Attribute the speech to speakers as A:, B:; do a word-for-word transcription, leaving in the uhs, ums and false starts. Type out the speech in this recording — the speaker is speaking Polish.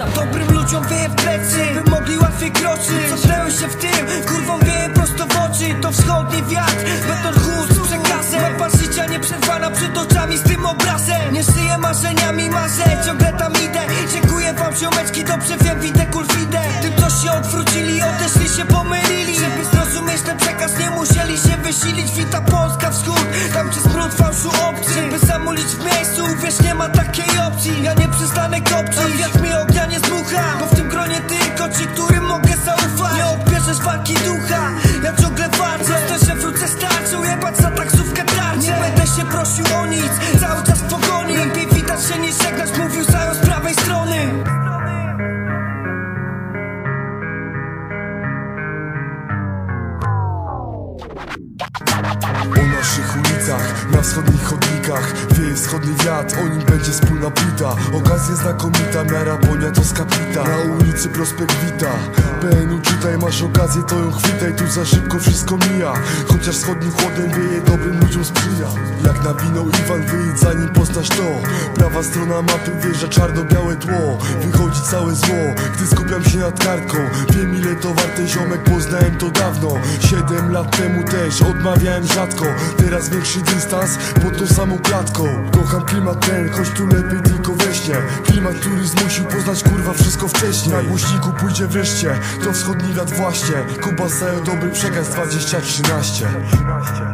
A: Dobrym ludziom wieje w plecy, by mogli łatwiej kroczyć. Cofnęły się w tym, kurwą wieje prosto w oczy. To wschodni wiatr, beton chłód z przekazem. Mapa życia nieprzerwana przed oczami z tym obrazem. Nie żyję marzeniami, marzę, ciągle tam idę. Dziękuję wam ziomeczki, dobrze wiem, widzę kurwidę. Tym co się odwrócili, odeszli się pomylili. Żeby zrozumieć ten przekaz, nie musieli się wysilić. Wita Polska wschód, tam gdzie smród fałszu obcy. Żeby zamulić w miejscu, wiesz, nie ma takiej opcji. Ja nie przestanę kopcić, a wiatr mi ognia nie zmucha. Bo w tym gronie tylko ci, którym mogę zaufać. Nie odbierzesz walki ducha, ja ciągle walczę. Proste, że wrócę starczy, ujebać za taksówkę tarczy. Nie będę się prosił o nic, cały czas w pogoni. Lepiej widać się niż żegnać, mówił Zajo z prawej strony.
B: O naszych ulicach, na wschodnich chodnikach wieje wschodni wiatr, o nim będzie wspólna płyta. Okazja znakomita, miara ponia to skapita. Na ulicy prospekt Wita, P N U czytaj, masz okazję to ją chwytaj. Tu za szybko wszystko mija, chociaż wschodnim chłodem wieje, dobrym ludziom sprzyja. Jak nawinął Iwan, wyjdź zanim poznasz to. Prawa strona mapy wjeżdża czarno-białe tło. Wychodzi całe zło, gdy skupiam się nad kartką. Wiem ile to warte, ziomek, poznałem to dawno. Siedem lat temu też odmawiałem rzadko. Teraz większy dystans pod tą samą klatką. Kocham klimat ten, choć tu lepiej tylko we śnie. Klimat, który zmusił poznać kurwa wszystko wcześniej. Na głośniku pójdzie wreszcie, to wschodni wiatr właśnie. Kuba Zajo, dobry przekaz dwadzieścia trzynaście.